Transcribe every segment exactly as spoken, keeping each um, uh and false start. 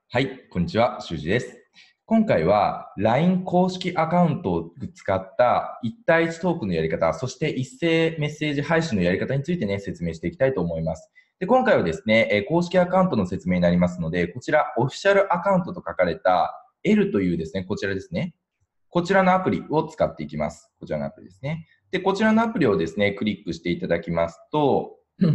はい、こんにちは、しゅうじです。今回は ライン 公式アカウントを使ったいち対いちトークのやり方、そして一斉メッセージ配信のやり方についてね、説明していきたいと思います。で、今回はですね、えー公式アカウントの説明になりますので、こちらオフィシャルアカウントと書かれた エル というですね、こちらですね。こちらのアプリを使っていきます。こちらのアプリですね。で、こちらのアプリをですね、クリックしていただきますと、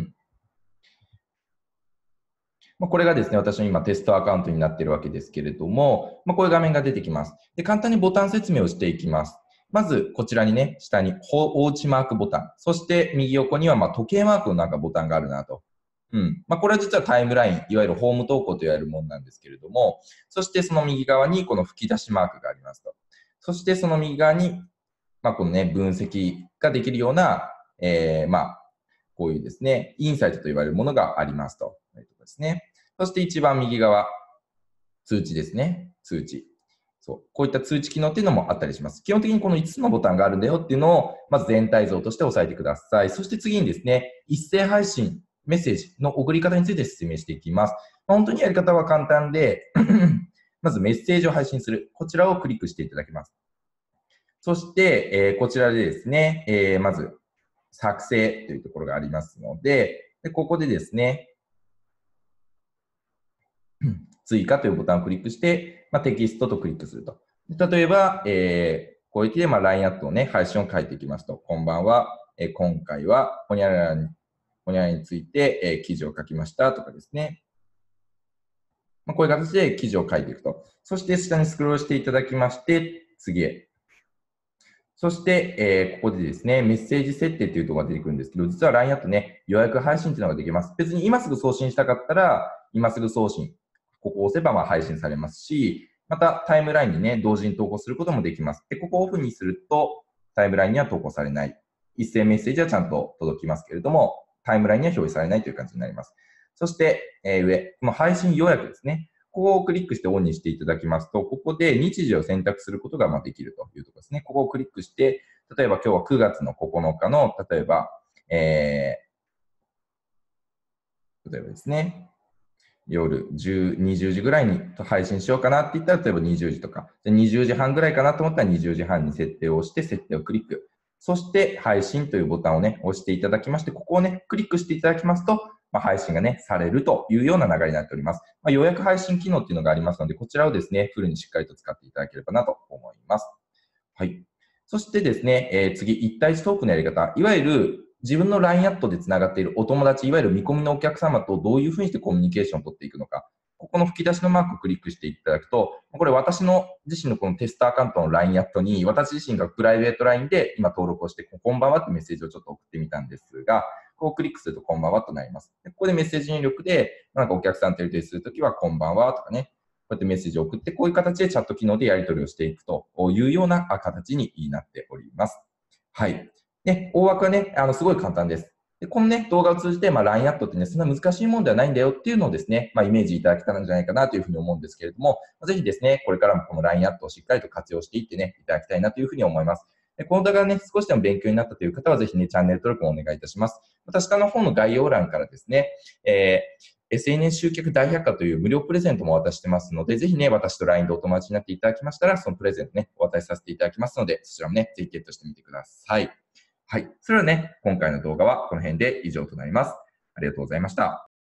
まあ、これがですね、私の今テストアカウントになっているわけですけれども、まあ、こういう画面が出てきます。で、簡単にボタン説明をしていきます。まず、こちらにね、下におうちマークボタン、そして右横にはまあ時計マークのなんかボタンがあるなと。うん。まあ、これは実はタイムライン、いわゆるホーム投稿と言われるものなんですけれども、そしてその右側にこの吹き出しマークがありますと。そしてその右側に、まあ、このね、分析ができるような、えー、まあ、こういうですね、インサイトと言われるものがありますと。ということですね。そして一番右側、通知ですね。通知。そう。こういった通知機能っていうのもあったりします。基本的にこのいつつのボタンがあるんだよっていうのを、まず全体像として押さえてください。そして次にですね、一斉配信、メッセージの送り方について説明していきます。まあ、本当にやり方は簡単で、まずメッセージを配信する。こちらをクリックしていただきます。そして、えー、こちらでですね、えー、まず、作成というところがありますので、でここでですね、追加というボタンをクリックして、まあ、テキストとクリックすると。例えば、えー、こういって、まあ、ライン アットのね、配信を書いていきますと、こんばんは、えー、今回は、ほにゃららに、ほにゃららについて、えー、記事を書きましたとかですね。まあ、こういう形で記事を書いていくと。そして下にスクロールしていただきまして、次へ。そして、えー、ここでですね、メッセージ設定というところが出てくるんですけど、実は ライン アットね、予約配信というのができます。別に今すぐ送信したかったら、今すぐ送信。ここを押せばまあ配信されますし、またタイムラインにね、同時に投稿することもできます。で、ここをオフにすると、タイムラインには投稿されない。一斉メッセージはちゃんと届きますけれども、タイムラインには表示されないという感じになります。そして、えー、上、この配信予約ですね。ここをクリックしてオンにしていただきますと、ここで日時を選択することができるというところですね。ここをクリックして、例えば今日はくがつのここのかの、例えば、えー、例えばですね、夜じゅう、にじゅうじぐらいに配信しようかなって言ったら、例えばにじゅうじとか、にじゅうじはんぐらいかなと思ったらにじゅうじはんに設定をして、設定をクリック。そして配信というボタンをね、押していただきまして、ここをね、クリックしていただきますと、まあ、配信がね、されるというような流れになっております。まあ、予約配信機能っていうのがありますので、こちらをですね、フルにしっかりと使っていただければなと思います。はい。そしてですね、えー、次、いち対いちトークのやり方。いわゆる自分の ライン アットでつながっているお友達、いわゆる見込みのお客様とどういうふうにしてコミュニケーションを取っていくのか。ここの吹き出しのマークをクリックしていただくと、これ私の自身のこのテストアカウントの ライン アットに、私自身がプライベート ライン で今登録をして、こんばんはってメッセージをちょっと送ってみたんですが、ここをクリックするとこんばんはとなります。でここでメッセージ入力で、なんかお客さんとやり取りするときはこんばんはとかね、こうやってメッセージを送って、こういう形でチャット機能でやり取りをしていくというような形になっております。はい。ね、大枠はね、あの、すごい簡単です。で、このね、動画を通じて、まあ、ライン アットってね、そんな難しいもんではないんだよっていうのをですね、まあ、イメージいただけたらんじゃないかなというふうに思うんですけれども、ぜひですね、これからもこの ライン アットをしっかりと活用していってね、いただきたいなというふうに思います。でこの動画がね、少しでも勉強になったという方は、ぜひね、チャンネル登録もお願いいたします。また、下の方の概要欄からですね、えー エスエヌエス 集客大百科という無料プレゼントもお渡ししてますので、ぜひね、私と ライン でお友達になっていただきましたら、そのプレゼントね、お渡しさせていただきますので、そちらもね、ぜひゲットしてみてください。はい。それではね、今回の動画はこの辺で以上となります。ありがとうございました。